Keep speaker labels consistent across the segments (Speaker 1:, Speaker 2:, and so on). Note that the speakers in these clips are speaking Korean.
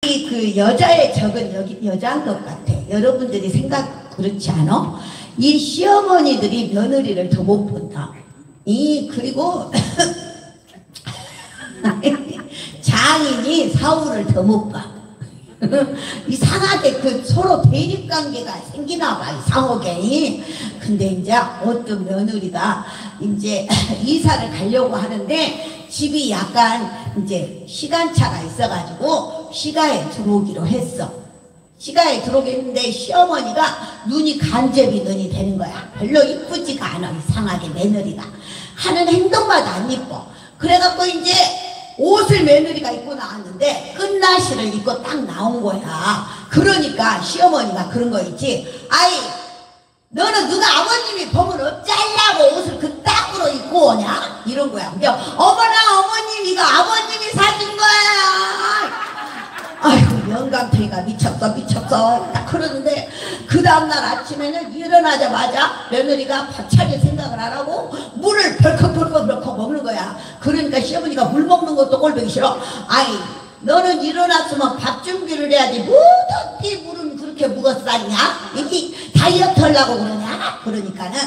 Speaker 1: 그 여자의 적은 여기 여자인 것 같아. 여러분들이 생각 그렇지 않아? 이 시어머니들이 며느리를 더 못 본다. 그리고 장인이 사우를 더 못 봐. 이상하게 그 서로 대립관계가 생기나 봐, 이상하게. 근데 이제 어떤 며느리가 이제 이사를 가려고 하는데 집이 약간 이제 시간차가 있어가지고 시가에 들어오기로 했어. 시가에 들어오겠는데 시어머니가 눈이 간접이 눈이 되는 거야. 별로 이쁘지가 않아, 이상하게 며느리가. 하는 행동마다 안 이뻐. 그래갖고 이제 옷을 며느리가 입고 나왔는데 끝나시를 입고 딱 나온 거야. 그러니까 시어머니가 그런 거 있지. 아이, 너는 누가 아버님이 보면 어쩌려고 옷을 그따구로 입고 오냐? 이런 거야. 근데 어머나 어머님, 이거 아버님이 사준 거야. 아이고, 영감탱이가 미쳤어 미쳤어 딱 그러는데, 그 다음날 아침에는 일어나자마자 며느리가 밥 차릴 생각을 안 하고 물을 벌컥벌컥 먹는 거야. 그러니까 시어머니가 물 먹는 것도 꼴보기 싫어. 아이, 너는 일어났으면 밥 준비를 해야지 뭐 어떻게 물은 그렇게 묵었었냐? 이게 다이어트 하려고 그러냐? 그러니까는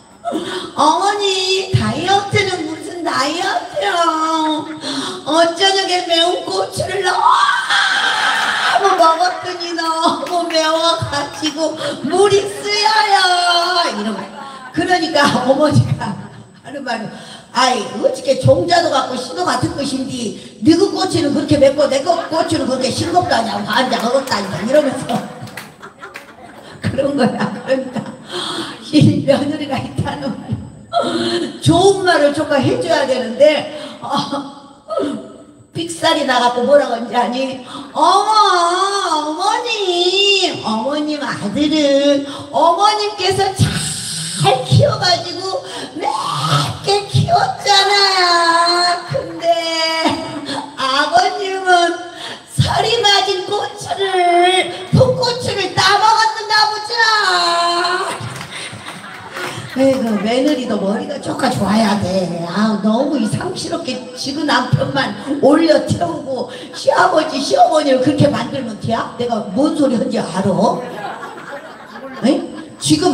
Speaker 1: 어머니, 다이어트는 무슨 다이어트야. 저녁에 매운 고추를 너무 먹었더니 너무 매워가지고 물이 쓰여요. 이런 거. 그러니까 어머니가 하는 말은, 아이, 어떻게 종자도 갖고 신호 같은 것인지 너그 고추는 그렇게 맵고 내 고추는 그렇게 싱겁도 하냐고 한장 먹었다니까 이러면서 그런 거야. 그러니까 이 며느리가 있다는 말, 좋은 말을 조금 해줘야 되는데 삑살이 나갖고 뭐라고 하는지 아니? 어머님 아들은 어머님께서 잘 키워가지고 맵게 키웠잖아요. 근데 아버님은 설이 맞은 고추를, 풋고추를 따먹었는가 보자. 그 며느리도 머리가 조금 좋아야 돼. 너무 이상스럽게 지금 남편만 올려 태우고 시아버지 시어머니를 그렇게 만들면 돼야? 내가 뭔 소리 하는지 알아? 지금